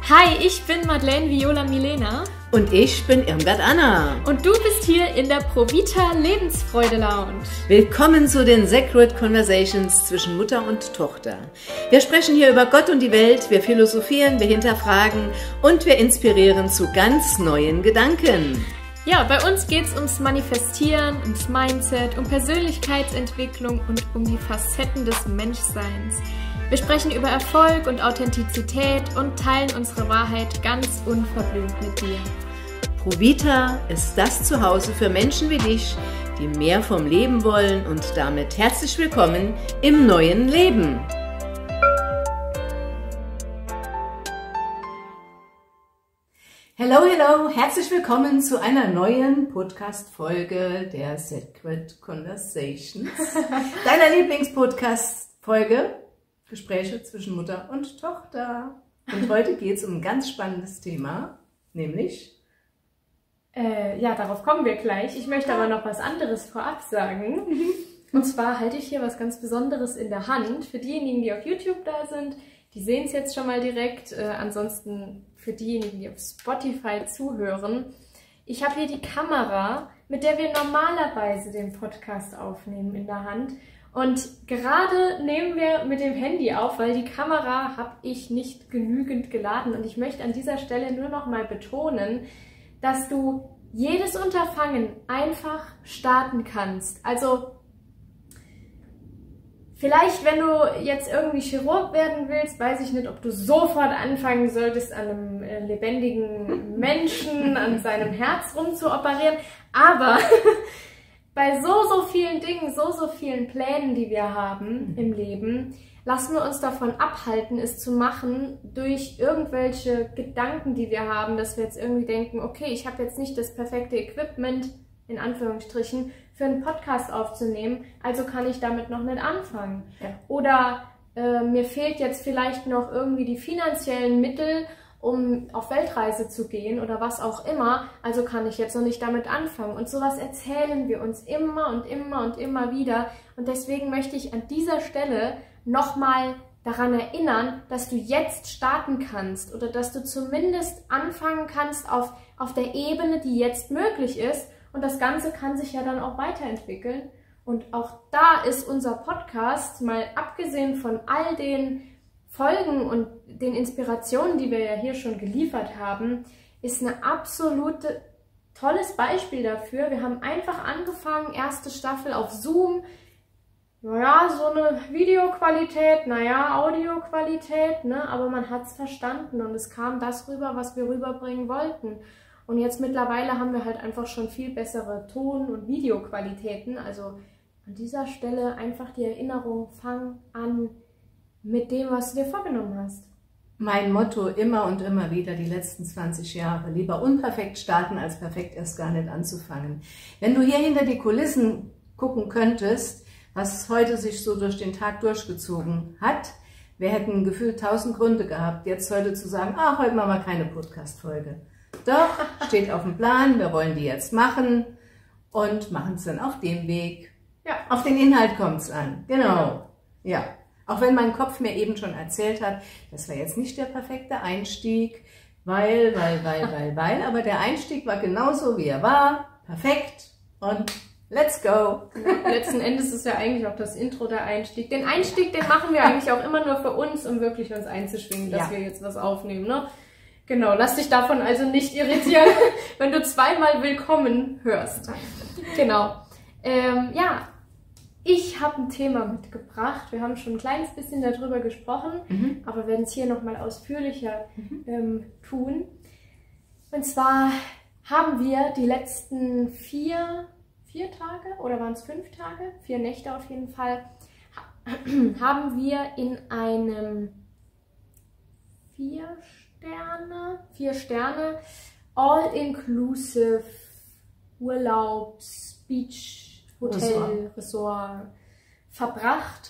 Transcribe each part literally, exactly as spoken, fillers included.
Hi, ich bin Madeleine Viola Milena. Und ich bin Irmgard Anna. Und du bist hier in der Provita Lebensfreude Lounge. Willkommen zu den Sacred Conversations zwischen Mutter und Tochter. Wir sprechen hier über Gott und die Welt, wir philosophieren, wir hinterfragen und wir inspirieren zu ganz neuen Gedanken. Ja, bei uns geht es ums Manifestieren, ums Mindset, um Persönlichkeitsentwicklung und um die Facetten des Menschseins. Wir sprechen über Erfolg und Authentizität und teilen unsere Wahrheit ganz unverblümt mit dir. Provita ist das Zuhause für Menschen wie dich, die mehr vom Leben wollen, und damit herzlich willkommen im neuen Leben. Hello, hello, herzlich willkommen zu einer neuen Podcast-Folge der Sacred Conversations, deiner Lieblingspodcast-Folge. Gespräche zwischen Mutter und Tochter. Und heute geht es um ein ganz spannendes Thema, nämlich... Äh, ja, darauf kommen wir gleich. Ich möchte aber noch was anderes vorab sagen. Und zwar halte ich hier was ganz Besonderes in der Hand. Für diejenigen, die auf YouTube da sind, die sehen es jetzt schon mal direkt. Äh, ansonsten für diejenigen, die auf Spotify zuhören. Ich habe hier die Kamera, mit der wir normalerweise den Podcast aufnehmen, in der Hand. Und gerade nehmen wir mit dem Handy auf, weil die Kamera habe ich nicht genügend geladen. Und ich möchte an dieser Stelle nur noch mal betonen, dass du jedes Unterfangen einfach starten kannst. Also vielleicht, wenn du jetzt irgendwie Chirurg werden willst, weiß ich nicht, ob du sofort anfangen solltest, an einem äh, lebendigen Menschen, an seinem Herz rumzuoperieren. Aber... bei so, so vielen Dingen, so, so vielen Plänen, die wir haben im Leben, lassen wir uns davon abhalten, es zu machen durch irgendwelche Gedanken, die wir haben, dass wir jetzt irgendwie denken, okay, ich habe jetzt nicht das perfekte Equipment, in Anführungsstrichen, für einen Podcast aufzunehmen, also kann ich damit noch nicht anfangen. Ja. Oder äh, mir fehlt jetzt vielleicht noch irgendwie die finanziellen Mittel, um auf Weltreise zu gehen oder was auch immer, also kann ich jetzt noch nicht damit anfangen. Und sowas erzählen wir uns immer und immer und immer wieder. Und deswegen möchte ich an dieser Stelle nochmal daran erinnern, dass du jetzt starten kannst oder dass du zumindest anfangen kannst auf, auf der Ebene, die jetzt möglich ist. Und das Ganze kann sich ja dann auch weiterentwickeln. Und auch da ist unser Podcast, mal abgesehen von all den Folgen und den Inspirationen, die wir ja hier schon geliefert haben, ist eine absolute tolles Beispiel dafür. Wir haben einfach angefangen, erste Staffel auf Zoom, naja, so eine Videoqualität, naja, Audioqualität, ne? Aber man hat es verstanden und es kam das rüber, was wir rüberbringen wollten. Und jetzt mittlerweile haben wir halt einfach schon viel bessere Ton- und Videoqualitäten. Also an dieser Stelle einfach die Erinnerung, fang an mit dem, was du dir vorgenommen hast. Mein Motto immer und immer wieder die letzten zwanzig Jahre: lieber unperfekt starten, als perfekt erst gar nicht anzufangen. Wenn du hier hinter die Kulissen gucken könntest, was heute sich so durch den Tag durchgezogen hat, wir hätten gefühlt tausend Gründe gehabt, jetzt heute zu sagen, ah, heute machen wir keine Podcast-Folge. Doch, steht auf dem Plan, wir wollen die jetzt machen und machen es dann auf dem Weg. Ja. Auf den Inhalt kommt es an. Genau. genau. Ja. Auch wenn mein Kopf mir eben schon erzählt hat, das war jetzt nicht der perfekte Einstieg, weil, weil, weil, weil, weil, aber der Einstieg war genauso, wie er war, perfekt, und let's go. Letzten Endes ist ja eigentlich auch das Intro der Einstieg. Den Einstieg, den machen wir eigentlich auch immer nur für uns, um wirklich uns einzuschwingen, dass ja. wir jetzt was aufnehmen, ne? Genau, lass dich davon also nicht irritieren, wenn du zweimal willkommen hörst. Genau. Ähm, ja. Ich habe ein Thema mitgebracht. Wir haben schon ein kleines bisschen darüber gesprochen, mhm. aber werden es hier nochmal ausführlicher mhm. ähm, tun. Und zwar haben wir die letzten vier, vier Tage, oder waren es fünf Tage? Vier Nächte auf jeden Fall, haben wir in einem vier Sterne, vier Sterne All-Inclusive Urlaubs, Beach, Hotel, Resort verbracht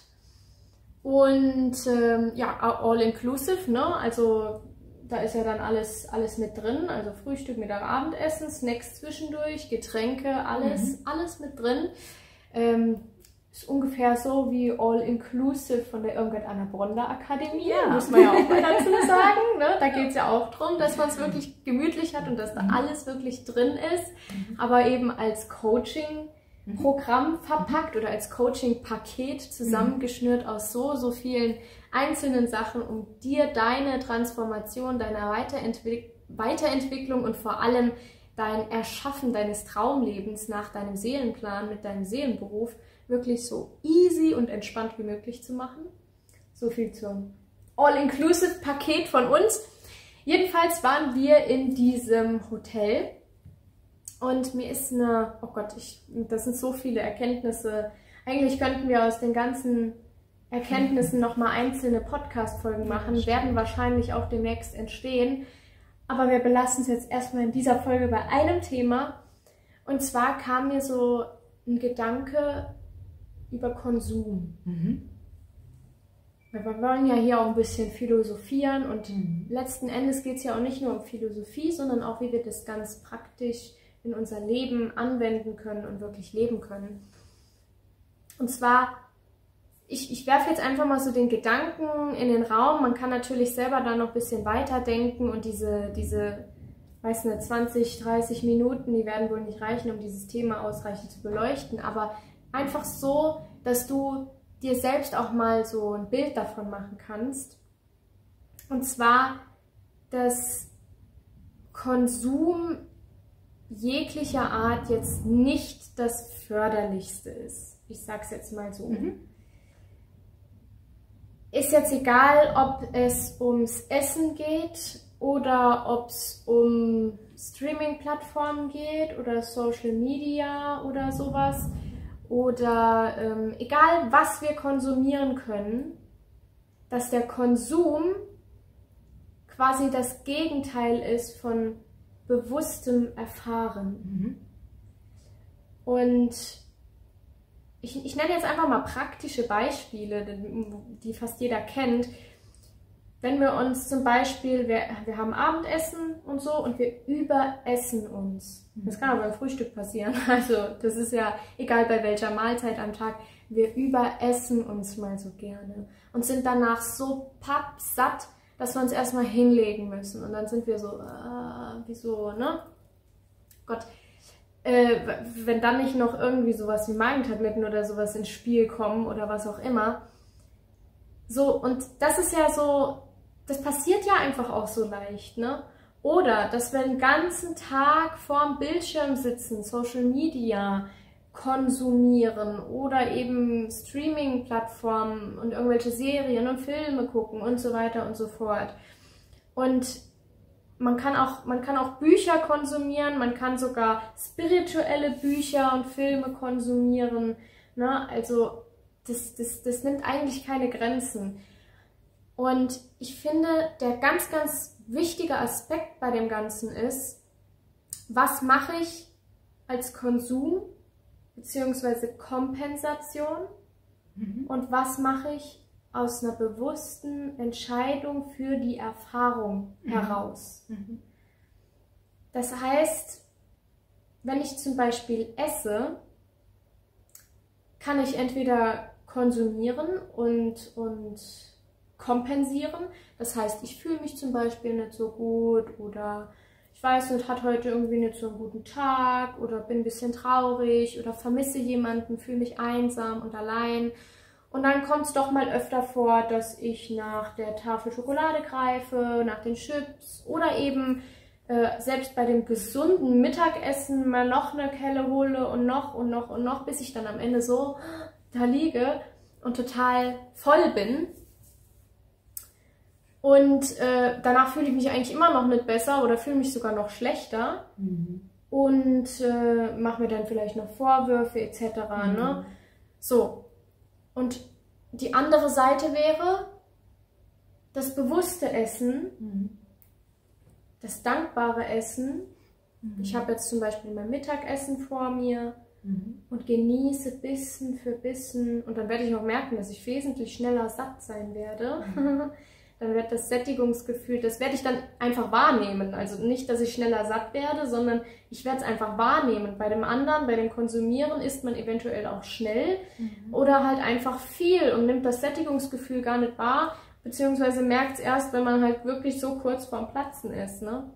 und ähm, ja, all-inclusive, ne? Also da ist ja dann alles, alles mit drin, also Frühstück, Mittag, Abendessen, Snacks zwischendurch, Getränke, alles, mhm. alles mit drin. Ähm, ist ungefähr so wie All-Inclusive von der Irmgard Anna Bronner Akademie, Ja. muss man ja auch mal dazu sagen. Ne? Da geht es ja auch darum, dass man es wirklich gemütlich hat und dass da alles wirklich drin ist, aber eben als Coaching-Programm verpackt oder als Coaching-Paket zusammengeschnürt aus so, so vielen einzelnen Sachen, um dir deine Transformation, deine Weiterentwick- Weiterentwicklung und vor allem dein Erschaffen deines Traumlebens nach deinem Seelenplan mit deinem Seelenberuf wirklich so easy und entspannt wie möglich zu machen. So viel zum All-Inclusive-Paket von uns. Jedenfalls waren wir in diesem Hotel und mir ist eine, oh Gott, ich, das sind so viele Erkenntnisse. Eigentlich könnten wir aus den ganzen Erkenntnissen nochmal einzelne Podcast-Folgen machen, werden wahrscheinlich auch demnächst entstehen. Aber wir belassen es jetzt erstmal in dieser Folge bei einem Thema. Und zwar kam mir so ein Gedanke über Konsum. Mhm. Wir wollen ja hier auch ein bisschen philosophieren und mhm. letzten Endes geht es ja auch nicht nur um Philosophie, sondern auch, wie wir das ganz praktisch in unser Leben anwenden können und wirklich leben können. Und zwar, ich, ich werfe jetzt einfach mal so den Gedanken in den Raum. Man kann natürlich selber da noch ein bisschen weiterdenken und diese, diese weiß nicht, zwanzig, dreißig Minuten, die werden wohl nicht reichen, um dieses Thema ausreichend zu beleuchten, aber einfach so, dass du dir selbst auch mal so ein Bild davon machen kannst. Und zwar, dass Konsum jeglicher Art jetzt nicht das Förderlichste ist. Ich sag's jetzt mal so. Mhm. Ist jetzt egal, ob es ums Essen geht oder ob es um Streaming-Plattformen geht oder Social Media oder sowas. Oder ähm, egal, was wir konsumieren können, dass der Konsum quasi das Gegenteil ist von bewusstem Erfahren. Mhm. Und ich, ich nenne jetzt einfach mal praktische Beispiele, die fast jeder kennt. Wenn wir uns zum Beispiel, wir, wir haben Abendessen und so und wir überessen uns. Das kann aber beim Frühstück passieren. Also das ist ja egal bei welcher Mahlzeit am Tag. Wir überessen uns mal so gerne und sind danach so pappsatt, dass wir uns erstmal hinlegen müssen. Und dann sind wir so, äh, wieso, ne? Gott, äh, wenn dann nicht noch irgendwie sowas wie Magentabletten oder sowas ins Spiel kommen oder was auch immer. So, und das ist ja so, das passiert ja einfach auch so leicht, ne? Oder, dass wir den ganzen Tag vorm Bildschirm sitzen, Social Media konsumieren oder eben Streaming-Plattformen und irgendwelche Serien und Filme gucken und so weiter und so fort. Und man kann auch, man kann auch Bücher konsumieren, man kann sogar spirituelle Bücher und Filme konsumieren, ne? Also das, das, das nimmt eigentlich keine Grenzen. Und ich finde, der ganz, ganz wichtige Aspekt bei dem Ganzen ist, was mache ich als Konsum bzw. Kompensation mhm. und was mache ich aus einer bewussten Entscheidung für die Erfahrung mhm. heraus. Mhm. Das heißt, wenn ich zum Beispiel esse, kann ich entweder konsumieren und, und kompensieren. Das heißt, ich fühle mich zum Beispiel nicht so gut oder ich weiß nicht, hatte heute irgendwie nicht so einen guten Tag oder bin ein bisschen traurig oder vermisse jemanden, fühle mich einsam und allein. Und dann kommt es doch mal öfter vor, dass ich nach der Tafel Schokolade greife, nach den Chips oder eben äh, selbst bei dem gesunden Mittagessen mal noch eine Kelle hole und noch und noch und noch, bis ich dann am Ende so da liege und total voll bin. Und äh, danach fühle ich mich eigentlich immer noch nicht besser oder fühle mich sogar noch schlechter mhm. und äh, mache mir dann vielleicht noch Vorwürfe et cetera. Mhm. Ne? So, und die andere Seite wäre das bewusste Essen, mhm. das dankbare Essen. Mhm. Ich habe jetzt zum Beispiel mein Mittagessen vor mir mhm. und genieße Bissen für Bissen und dann werde ich auch merken, dass ich wesentlich schneller satt sein werde. Mhm. dann wird das Sättigungsgefühl, das werde ich dann einfach wahrnehmen. Also nicht, dass ich schneller satt werde, sondern ich werde es einfach wahrnehmen. Bei dem anderen, bei dem Konsumieren isst man eventuell auch schnell mhm. oder halt einfach viel und nimmt das Sättigungsgefühl gar nicht wahr, beziehungsweise merkt es erst, wenn man halt wirklich so kurz vorm Platzen ist, ne?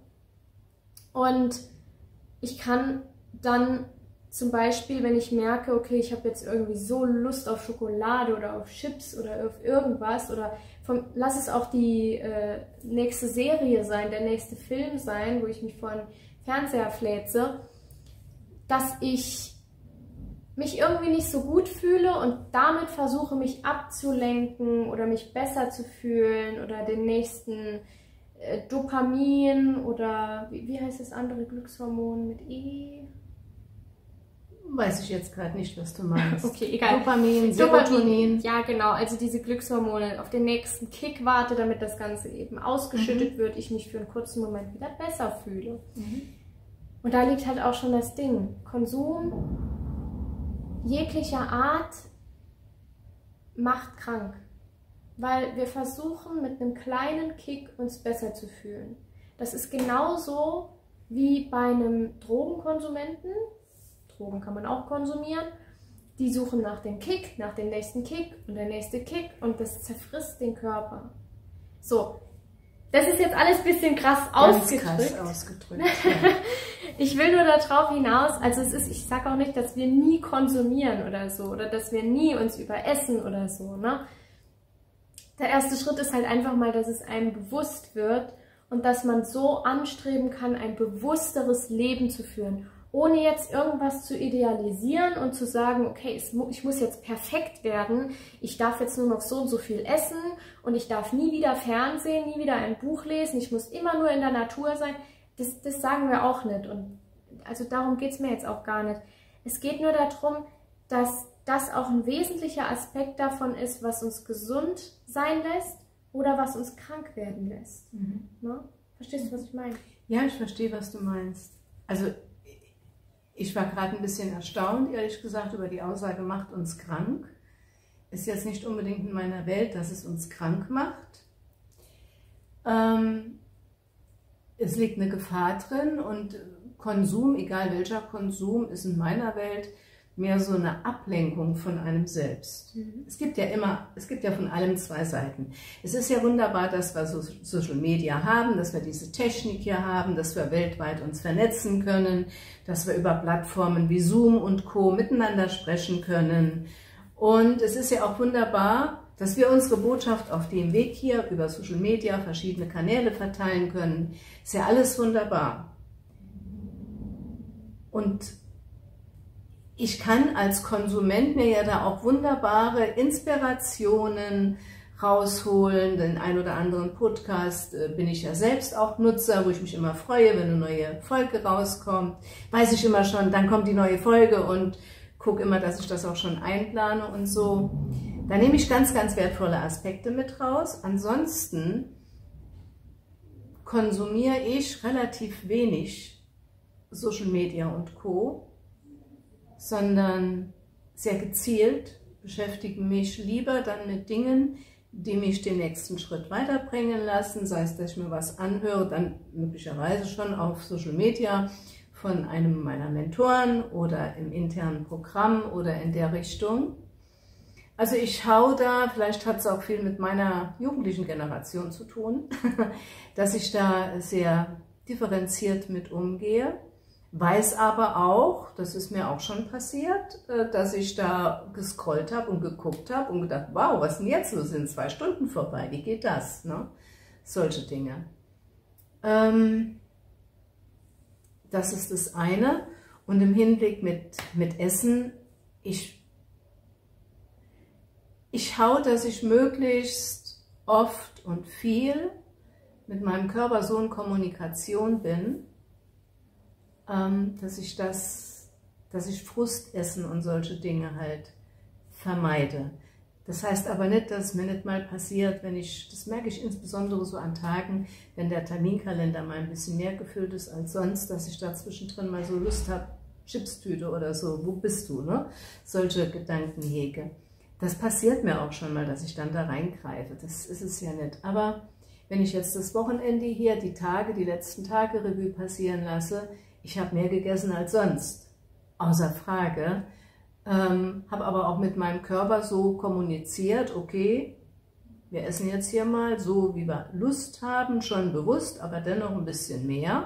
Und ich kann dann zum Beispiel, wenn ich merke, okay, ich habe jetzt irgendwie so Lust auf Schokolade oder auf Chips oder auf irgendwas oder vom, lass es auch die äh, nächste Serie sein, der nächste Film sein, wo ich mich vor den Fernseher fläze, dass ich mich irgendwie nicht so gut fühle und damit versuche, mich abzulenken oder mich besser zu fühlen oder den nächsten äh, Dopamin oder wie, wie heißt das andere Glückshormon mit E? Weiß ich jetzt gerade nicht, was du meinst. Okay, egal. Dopamin, Serotonin. Dopamin, ja, genau. Also diese Glückshormone, auf den nächsten Kick warte, damit das Ganze eben ausgeschüttet mhm. wird, ich mich für einen kurzen Moment wieder besser fühle. Mhm. Und da liegt halt auch schon das Ding. Konsum jeglicher Art macht krank. Weil wir versuchen, mit einem kleinen Kick uns besser zu fühlen. Das ist genauso wie bei einem Drogenkonsumenten. Drogen kann man auch konsumieren. Die suchen nach dem Kick, nach dem nächsten Kick und der nächste Kick und das zerfrisst den Körper. So, das ist jetzt alles ein bisschen krass ausgedrückt. Ganz krass ausgedrückt. Ja. Ich will nur darauf hinaus, also es ist, ich sage auch nicht, dass wir nie konsumieren oder so oder dass wir nie uns überessen oder so, ne? Der erste Schritt ist halt einfach mal, dass es einem bewusst wird und dass man so anstreben kann, ein bewussteres Leben zu führen. Ohne jetzt irgendwas zu idealisieren und zu sagen, okay, ich muss jetzt perfekt werden, ich darf jetzt nur noch so und so viel essen und ich darf nie wieder Fernsehen, nie wieder ein Buch lesen, ich muss immer nur in der Natur sein. Das, das sagen wir auch nicht. Und also darum geht es mir jetzt auch gar nicht. Es geht nur darum, dass das auch ein wesentlicher Aspekt davon ist, was uns gesund sein lässt oder was uns krank werden lässt. Mhm. Ne? Verstehst du, was ich meine? Ja, ich verstehe, was du meinst. Also ich war gerade ein bisschen erstaunt, ehrlich gesagt, über die Aussage, macht uns krank. Ist jetzt nicht unbedingt in meiner Welt, dass es uns krank macht. Ähm, es liegt eine Gefahr drin und Konsum, egal welcher Konsum, ist in meiner Welt mehr so eine Ablenkung von einem selbst. Mhm. Es gibt ja immer, es gibt ja von allem zwei Seiten. Es ist ja wunderbar, dass wir so Social Media haben, dass wir diese Technik hier haben, dass wir weltweit uns vernetzen können, dass wir über Plattformen wie Zoom und Co. miteinander sprechen können. Und es ist ja auch wunderbar, dass wir unsere Botschaft auf dem Weg hier über Social Media, verschiedene Kanäle verteilen können. Ist ja alles wunderbar. Und ich kann als Konsument mir ja da auch wunderbare Inspirationen rausholen. Den ein oder anderen Podcast äh, bin ich ja selbst auch Nutzer, wo ich mich immer freue, wenn eine neue Folge rauskommt. Weiß ich immer schon, dann kommt die neue Folge und gucke immer, dass ich das auch schon einplane und so. Da nehme ich ganz, ganz wertvolle Aspekte mit raus. Ansonsten konsumiere ich relativ wenig Social Media und Co., sondern sehr gezielt beschäftige mich lieber dann mit Dingen, die mich den nächsten Schritt weiterbringen lassen, sei es, dass ich mir was anhöre, dann möglicherweise schon auf Social Media von einem meiner Mentoren oder im internen Programm oder in der Richtung. Also ich schaue da, vielleicht hat es auch viel mit meiner jugendlichen Generation zu tun, dass ich da sehr differenziert mit umgehe. Weiß aber auch, das ist mir auch schon passiert, dass ich da gescrollt habe und geguckt habe und gedacht, wow, was denn jetzt? So sind zwei Stunden vorbei, wie geht das? Ne? Solche Dinge. Ähm, das ist das eine. Und im Hinblick mit, mit Essen, ich, ich schaue, dass ich möglichst oft und viel mit meinem Körper so in Kommunikation bin, dass ich das, dass ich Frustessen und solche Dinge halt vermeide. Das heißt aber nicht, dass es mir nicht mal passiert, wenn ich, das merke ich insbesondere so an Tagen, wenn der Terminkalender mal ein bisschen mehr gefüllt ist als sonst, dass ich da zwischendrin mal so Lust habe, Chipstüte oder so, wo bist du, ne? Solche Gedanken hege. Das passiert mir auch schon mal, dass ich dann da reingreife. Das ist es ja nicht. Aber wenn ich jetzt das Wochenende hier, die Tage, die letzten Tage Revue passieren lasse, ich habe mehr gegessen als sonst. Außer Frage. Ähm, habe aber auch mit meinem Körper so kommuniziert, okay, wir essen jetzt hier mal so, wie wir Lust haben, schon bewusst, aber dennoch ein bisschen mehr.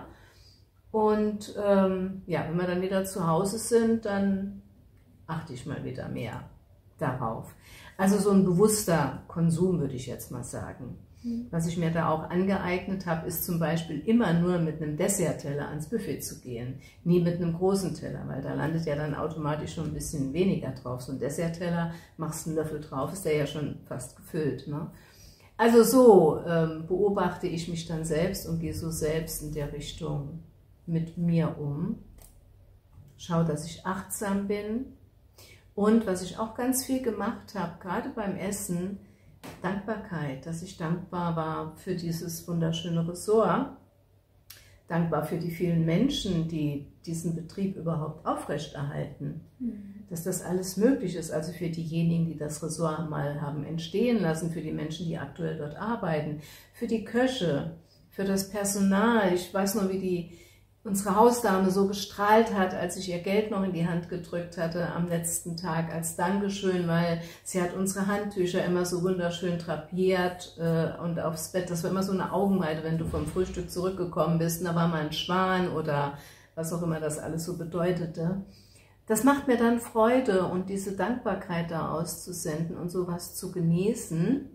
Und ähm, ja, wenn wir dann wieder zu Hause sind, dann achte ich mal wieder mehr darauf. Also so ein bewusster Konsum, würde ich jetzt mal sagen. Mhm. Was ich mir da auch angeeignet habe, ist zum Beispiel immer nur mit einem Dessertteller ans Buffet zu gehen. Nie mit einem großen Teller, weil da landet ja dann automatisch schon ein bisschen weniger drauf. So ein Dessertteller, machst einen Löffel drauf, ist der ja schon fast gefüllt, ne? Also so ähm, beobachte ich mich dann selbst und gehe so selbst in der Richtung mit mir um. Schau, dass ich achtsam bin. Und was ich auch ganz viel gemacht habe, gerade beim Essen, Dankbarkeit, dass ich dankbar war für dieses wunderschöne Ressort, dankbar für die vielen Menschen, die diesen Betrieb überhaupt aufrechterhalten, mhm. dass das alles möglich ist, also für diejenigen, die das Ressort mal haben entstehen lassen, für die Menschen, die aktuell dort arbeiten, für die Köche, für das Personal. Ich weiß noch, wie die unsere Hausdame so gestrahlt hat, als ich ihr Geld noch in die Hand gedrückt hatte am letzten Tag als Dankeschön, weil sie hat unsere Handtücher immer so wunderschön drapiert äh, und aufs Bett. Das war immer so eine Augenweide, wenn du vom Frühstück zurückgekommen bist. Und da war mal ein Schwan oder was auch immer das alles so bedeutete. Das macht mir dann Freude und diese Dankbarkeit da auszusenden und sowas zu genießen.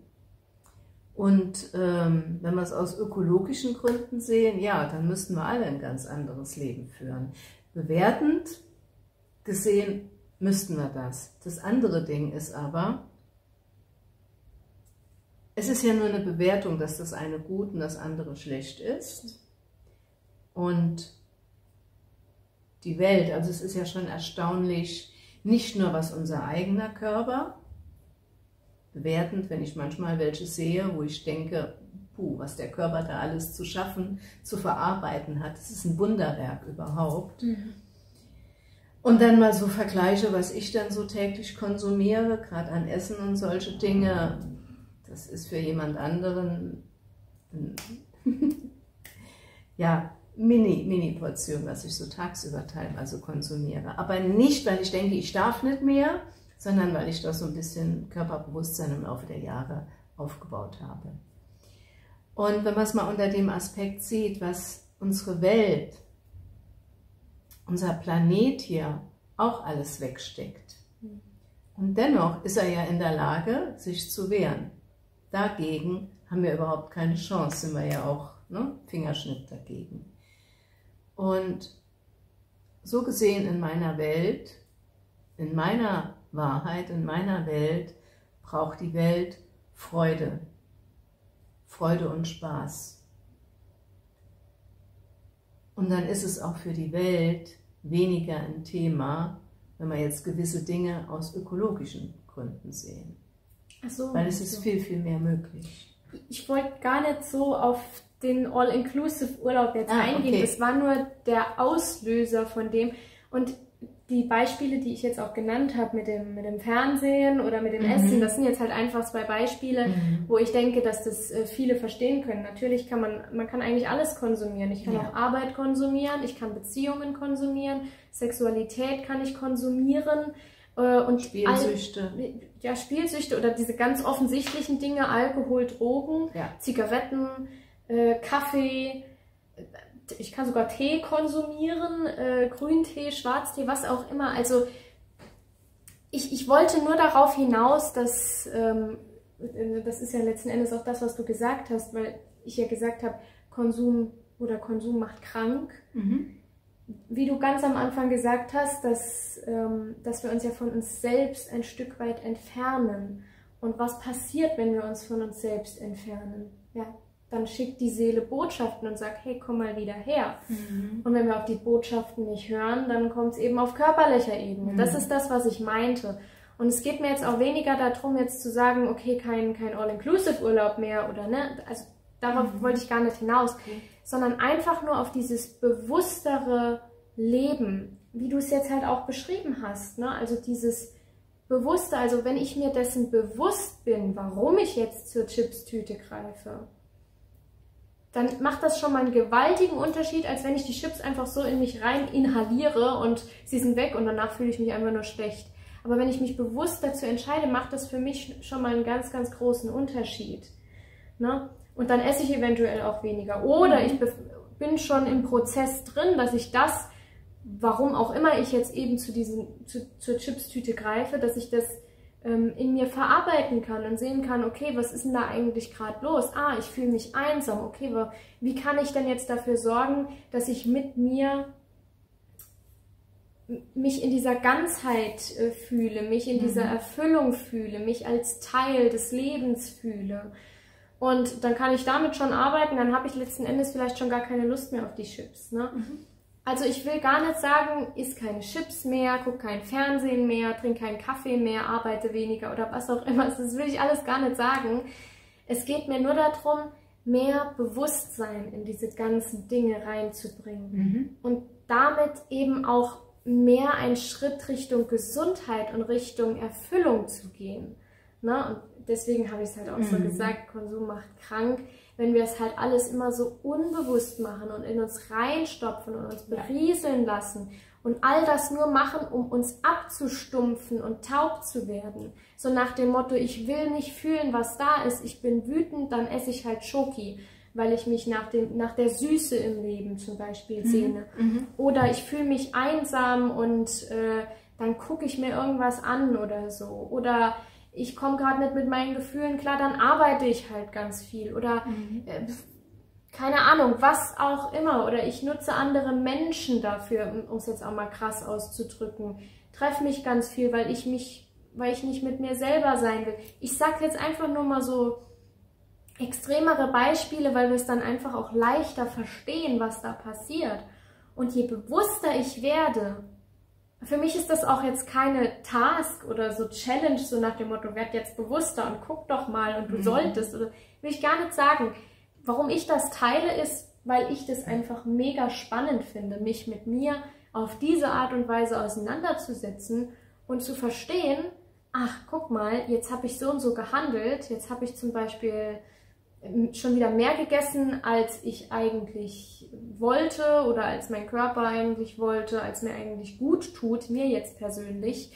Und ähm, wenn wir es aus ökologischen Gründen sehen, ja, dann müssten wir alle ein ganz anderes Leben führen. Bewertend gesehen müssten wir das. Das andere Ding ist aber, es ist ja nur eine Bewertung, dass das eine gut und das andere schlecht ist. Und die Welt, also es ist ja schon erstaunlich, nicht nur was unser eigener Körper, bewertend, wenn ich manchmal welche sehe, wo ich denke, puh, was der Körper da alles zu schaffen, zu verarbeiten hat. Das ist ein Wunderwerk überhaupt. Mhm. Und dann mal so vergleiche, was ich dann so täglich konsumiere, gerade an Essen und solche Dinge. Das ist für jemand anderen ja, mini, mini Portion, was ich so tagsüber teilweise konsumiere. Aber nicht, weil ich denke, ich darf nicht mehr, sondern weil ich da so ein bisschen Körperbewusstsein im Laufe der Jahre aufgebaut habe. Und wenn man es mal unter dem Aspekt sieht, was unsere Welt, unser Planet hier auch alles wegsteckt. Und dennoch ist er ja in der Lage, sich zu wehren. Dagegen haben wir überhaupt keine Chance, sind wir ja auch, ne, Fingerschnitt dagegen. Und so gesehen in meiner Welt, in meiner Wahrheit, in meiner Welt, braucht die Welt Freude. Freude und Spaß. Und dann ist es auch für die Welt weniger ein Thema, wenn wir jetzt gewisse Dinge aus ökologischen Gründen sehen. Ach so, weil es ist so viel, viel mehr möglich. Ich wollte gar nicht so auf den All-Inclusive-Urlaub jetzt ah, eingehen. Okay. Das war nur der Auslöser von dem. Und die Beispiele, die ich jetzt auch genannt habe mit dem, mit dem Fernsehen oder mit dem mhm. Essen, das sind jetzt halt einfach zwei Beispiele, mhm. wo ich denke, dass das äh, viele verstehen können. Natürlich kann man, man kann eigentlich alles konsumieren. Ich kann ja. auch Arbeit konsumieren, ich kann Beziehungen konsumieren, Sexualität kann ich konsumieren. Äh, und Spielsüchte. All, ja, Spielsüchte oder diese ganz offensichtlichen Dinge, Alkohol, Drogen, ja. Zigaretten, äh, Kaffee, ich kann sogar Tee konsumieren, äh, Grüntee, Schwarztee, was auch immer. Also ich, ich wollte nur darauf hinaus, dass, ähm, das ist ja letzten Endes auch das, was du gesagt hast, weil ich ja gesagt habe, Konsum oder Konsum macht krank. Mhm. Wie du ganz am Anfang gesagt hast, dass, ähm, dass wir uns ja von uns selbst ein Stück weit entfernen. Und was passiert, wenn wir uns von uns selbst entfernen? Ja. Dann schickt die Seele Botschaften und sagt, hey, komm mal wieder her. Mhm. Und wenn wir auf die Botschaften nicht hören, dann kommt es eben auf körperlicher Ebene. Mhm. Das ist das, was ich meinte. Und es geht mir jetzt auch weniger darum, jetzt zu sagen, okay, kein, kein All-Inclusive-Urlaub mehr oder ne, also darauf mhm. wollte ich gar nicht hinaus, okay. sondern einfach nur auf dieses bewusstere Leben, wie du es jetzt halt auch beschrieben hast. Ne? Also dieses bewusster, also wenn ich mir dessen bewusst bin, warum ich jetzt zur Chipstüte greife, dann macht das schon mal einen gewaltigen Unterschied, als wenn ich die Chips einfach so in mich rein inhaliere und sie sind weg und danach fühle ich mich einfach nur schlecht. Aber wenn ich mich bewusst dazu entscheide, macht das für mich schon mal einen ganz, ganz großen Unterschied. Ne? Und dann esse ich eventuell auch weniger. Oder ich bin schon im Prozess drin, dass ich das, warum auch immer ich jetzt eben zu diesen, zu, zur Chipstüte greife, dass ich das ähm, in mir verarbeiten kann und sehen kann, okay, was ist denn da eigentlich gerade los? Ah, ich fühle mich einsam. Okay, wie kann ich denn jetzt dafür sorgen, dass ich mit mir mich in dieser Ganzheit äh, fühle, mich in mhm. dieser Erfüllung fühle, mich als Teil des Lebens fühle. Und dann kann ich damit schon arbeiten, dann habe ich letzten Endes vielleicht schon gar keine Lust mehr auf die Chips. Ne? Mhm. Also ich will gar nicht sagen, iss keine Chips mehr, guck kein Fernsehen mehr, trink keinen Kaffee mehr, arbeite weniger oder was auch immer. Das will ich alles gar nicht sagen. Es geht mir nur darum, mehr Bewusstsein in diese ganzen Dinge reinzubringen. Mhm. Und damit eben auch mehr einen Schritt Richtung Gesundheit und Richtung Erfüllung zu gehen. Ne? Und deswegen habe ich es halt auch mhm. so gesagt, Konsum macht krank. Wenn wir es halt alles immer so unbewusst machen und in uns reinstopfen und uns berieseln lassen und all das nur machen, um uns abzustumpfen und taub zu werden. So nach dem Motto, ich will nicht fühlen, was da ist, ich bin wütend, dann esse ich halt Schoki, weil ich mich nach, dem, nach der Süße im Leben zum Beispiel sehne. Mhm. Oder ich fühle mich einsam und äh, dann gucke ich mir irgendwas an oder so. Oder ich komme gerade nicht mit meinen Gefühlen klar, dann arbeite ich halt ganz viel. Oder mhm. äh, keine Ahnung, was auch immer. Oder ich nutze andere Menschen dafür, um es jetzt auch mal krass auszudrücken. Treffe mich ganz viel, weil ich mich, weil ich nicht mit mir selber sein will. Ich sage jetzt einfach nur mal so extremere Beispiele, weil wir es dann einfach auch leichter verstehen, was da passiert. Und je bewusster ich werde, für mich ist das auch jetzt keine Task oder so Challenge, so nach dem Motto, werd jetzt bewusster und guck doch mal und du mhm. solltest. Oder will ich gar nicht sagen. Warum ich das teile, ist, weil ich das einfach mega spannend finde, mich mit mir auf diese Art und Weise auseinanderzusetzen und zu verstehen, ach, guck mal, jetzt habe ich so und so gehandelt, jetzt habe ich zum Beispiel schon wieder mehr gegessen, als ich eigentlich wollte oder als mein Körper eigentlich wollte, als mir eigentlich gut tut, mir jetzt persönlich.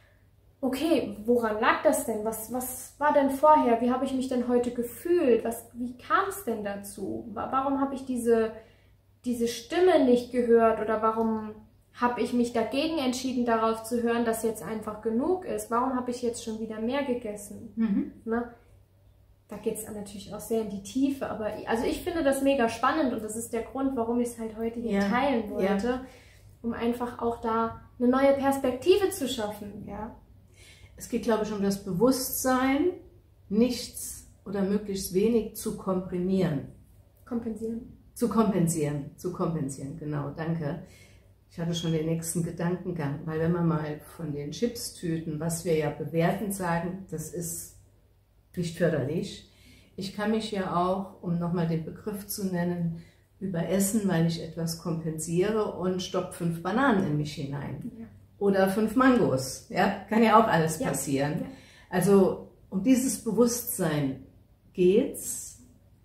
Okay, woran lag das denn? Was, was war denn vorher? Wie habe ich mich denn heute gefühlt? Was, wie kam es denn dazu? Warum habe ich diese, diese Stimme nicht gehört oder warum habe ich mich dagegen entschieden, darauf zu hören, dass jetzt einfach genug ist? Warum habe ich jetzt schon wieder mehr gegessen? Mhm. Ne? Da geht es natürlich auch sehr in die Tiefe, aber also ich finde das mega spannend und das ist der Grund, warum ich es halt heute hier ja. teilen wollte, ja. um einfach auch da eine neue Perspektive zu schaffen. Ja. Es geht, glaube ich, um das Bewusstsein, nichts oder möglichst wenig zu komprimieren. Kompensieren. Zu kompensieren, zu kompensieren, genau, danke. Ich hatte schon den nächsten Gedankengang, weil wenn man mal von den Chipstüten, was wir ja bewerten, sagen, das ist nicht förderlich. Ich kann mich ja auch, um nochmal den Begriff zu nennen, überessen, weil ich etwas kompensiere und stopp fünf Bananen in mich hinein. Ja. Oder fünf Mangos. Ja, kann ja auch alles passieren. Ja. Ja. Also um dieses Bewusstsein geht's,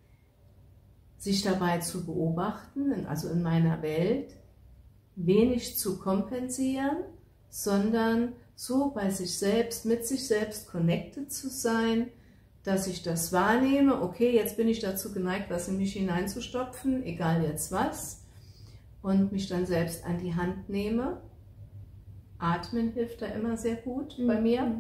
sich dabei zu beobachten, also in meiner Welt, wenig zu kompensieren, sondern so bei sich selbst, mit sich selbst connected zu sein, dass ich das wahrnehme, okay, jetzt bin ich dazu geneigt, was in mich hineinzustopfen, egal jetzt was, und mich dann selbst an die Hand nehme. Atmen hilft da immer sehr gut mhm. bei mir.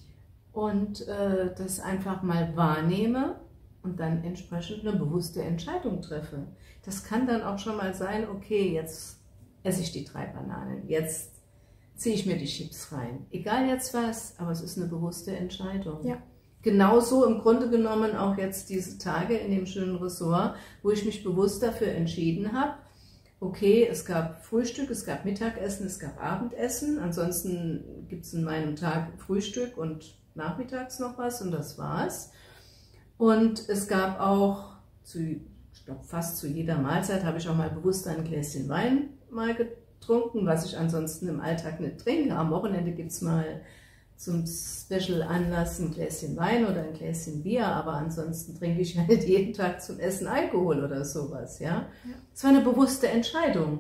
Und äh, das einfach mal wahrnehme und dann entsprechend eine bewusste Entscheidung treffe. Das kann dann auch schon mal sein, okay, jetzt esse ich die drei Bananen, jetzt ziehe ich mir die Chips rein. Egal jetzt was, aber es ist eine bewusste Entscheidung. Ja. Genauso im Grunde genommen auch jetzt diese Tage in dem schönen Ressort, wo ich mich bewusst dafür entschieden habe, okay, es gab Frühstück, es gab Mittagessen, es gab Abendessen, ansonsten gibt es in meinem Tag Frühstück und nachmittags noch was und das war's. Und es gab auch, zu, ich glaube fast zu jeder Mahlzeit, habe ich auch mal bewusst ein Gläschen Wein mal getrunken, was ich ansonsten im Alltag nicht trinke. Am Wochenende gibt es mal zum Special-Anlass ein Gläschen Wein oder ein Gläschen Bier, aber ansonsten trinke ich ja nicht jeden Tag zum Essen Alkohol oder sowas, ja. Es war eine bewusste Entscheidung.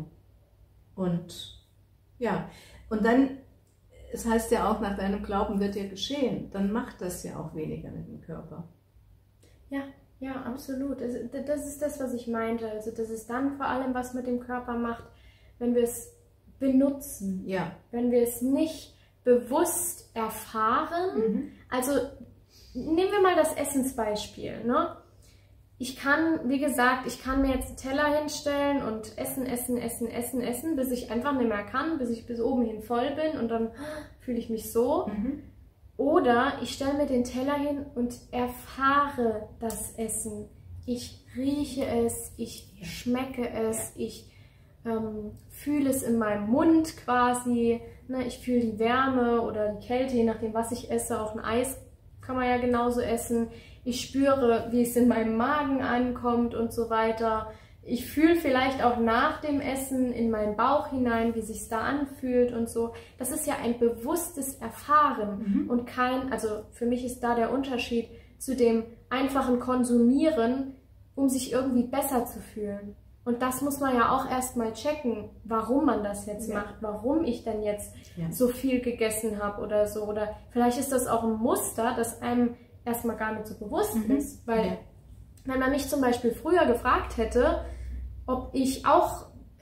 Und ja, und dann, es heißt ja auch, nach deinem Glauben wird dir geschehen, dann macht das ja auch weniger mit dem Körper. Ja, ja, absolut. Das ist das, was ich meinte. Also das ist dann vor allem, was mit dem Körper macht, wenn wir es benutzen, ja. Wenn wir es nicht bewusst erfahren. Mhm. Also nehmen wir mal das Essensbeispiel, ne? Ich kann, wie gesagt, ich kann mir jetzt einen Teller hinstellen und essen, essen, essen, essen, essen, bis ich einfach nicht mehr kann, bis ich bis oben hin voll bin und dann fühle ich mich so. Mhm. Oder ich stelle mir den Teller hin und erfahre das Essen. Ich rieche es, ich schmecke es, ich ähm, fühle es in meinem Mund quasi. Ne? Ich fühle die Wärme oder die Kälte, je nachdem, was ich esse. Auch ein Eis kann man ja genauso essen. Ich spüre, wie es in meinem Magen ankommt und so weiter. Ich fühle vielleicht auch nach dem Essen in meinen Bauch hinein, wie sich da anfühlt und so. Das ist ja ein bewusstes Erfahren mhm. und kein, also für mich ist da der Unterschied zu dem einfachen Konsumieren, um sich irgendwie besser zu fühlen. Und das muss man ja auch erstmal checken, warum man das jetzt ja. macht, warum ich denn jetzt ja. so viel gegessen habe oder so. Oder vielleicht ist das auch ein Muster, das einem erstmal gar nicht so bewusst mhm. ist. Weil ja. wenn man mich zum Beispiel früher gefragt hätte, ob ich auch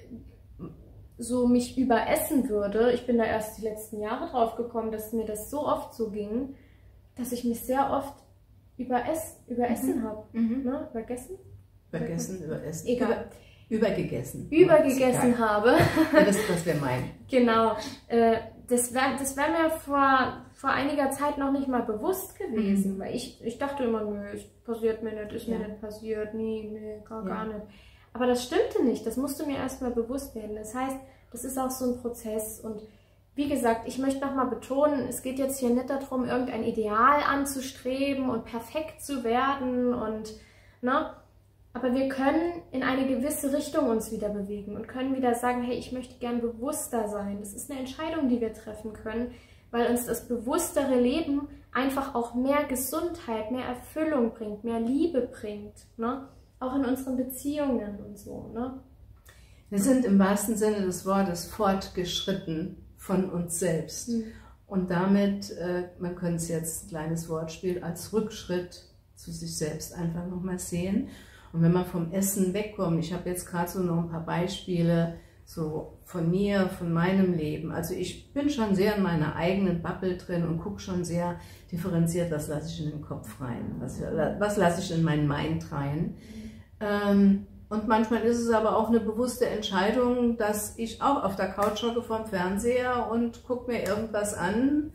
so mich überessen würde, ich bin da erst die letzten Jahre drauf gekommen, dass mir das so oft so ging, dass ich mich sehr oft überess, überessen mhm. habe. Mhm. Ne? Übergessen? Übergessen, überessen. Egal. Über, übergegessen. Übergegessen habe. Ja, das, das wäre mein. Genau. Äh, das wäre das wär mir vor, vor einiger Zeit noch nicht mal bewusst gewesen, mhm. weil ich, ich dachte immer, nö, es passiert mir nicht, ist ja. mir nicht passiert, nie, nee, gar, ja. gar nicht. Aber das stimmte nicht, das musste mir erstmal bewusst werden. Das heißt, das ist auch so ein Prozess und wie gesagt, ich möchte nochmal betonen, es geht jetzt hier nicht darum, irgendein Ideal anzustreben und perfekt zu werden und, ne, aber wir können in eine gewisse Richtung uns wieder bewegen und können wieder sagen, hey, ich möchte gern bewusster sein. Das ist eine Entscheidung, die wir treffen können, weil uns das bewusstere Leben einfach auch mehr Gesundheit, mehr Erfüllung bringt, mehr Liebe bringt, ne? Auch in unseren Beziehungen und so. Ne? Wir sind im wahrsten Sinne des Wortes fortgeschritten von uns selbst. Mhm. Und damit, äh, man könnte es jetzt, ein kleines Wortspiel, als Rückschritt zu sich selbst einfach nochmal sehen. Und wenn man vom Essen wegkommt, ich habe jetzt gerade so noch ein paar Beispiele so von mir, von meinem Leben. Also ich bin schon sehr in meiner eigenen Bubble drin und gucke schon sehr differenziert, was lasse ich in den Kopf rein, was, was lasse ich in meinen Mind rein. Ähm, und manchmal ist es aber auch eine bewusste Entscheidung, dass ich auch auf der Couch hocke vorm Fernseher und gucke mir irgendwas an,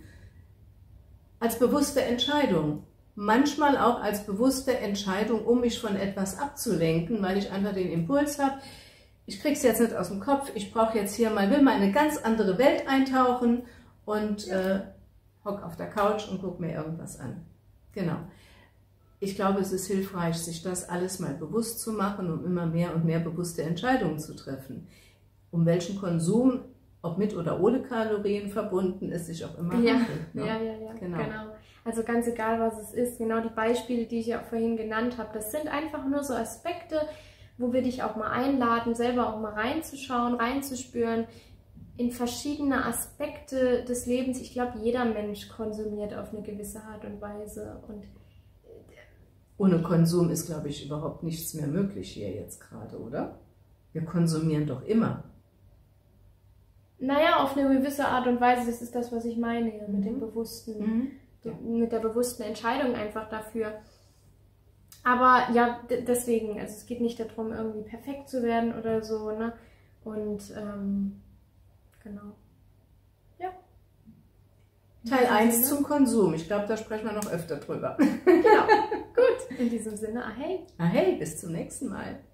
als bewusste Entscheidung. Manchmal auch als bewusste Entscheidung, um mich von etwas abzulenken, weil ich einfach den Impuls habe, ich kriege es jetzt nicht aus dem Kopf, ich brauche jetzt hier mal, will mal in eine ganz andere Welt eintauchen und äh, hock auf der Couch und gucke mir irgendwas an. Genau. Ich glaube, es ist hilfreich, sich das alles mal bewusst zu machen, um immer mehr und mehr bewusste Entscheidungen zu treffen. Um welchen Konsum, ob mit oder ohne Kalorien verbunden, es sich auch immer ja. handelt. Ne? Ja, ja, ja, genau. genau. Also ganz egal, was es ist, genau die Beispiele, die ich ja vorhin genannt habe, das sind einfach nur so Aspekte, wo wir dich auch mal einladen, selber auch mal reinzuschauen, reinzuspüren in verschiedene Aspekte des Lebens. Ich glaube, jeder Mensch konsumiert auf eine gewisse Art und Weise. Und ohne Konsum ist, glaube ich, überhaupt nichts mehr möglich hier jetzt gerade, oder? Wir konsumieren doch immer. Naja, auf eine gewisse Art und Weise, das ist das, was ich meine, ja, mit dem bewussten, mhm. ja. mit der bewussten Entscheidung einfach dafür. Aber ja, deswegen, also es geht nicht darum, irgendwie perfekt zu werden oder so, ne? Und ähm, genau. Ja. Teil eins zum Konsum. Ich glaube, da sprechen wir noch öfter drüber. Genau. Gut. In diesem Sinne, ahey. Ahey, bis zum nächsten Mal.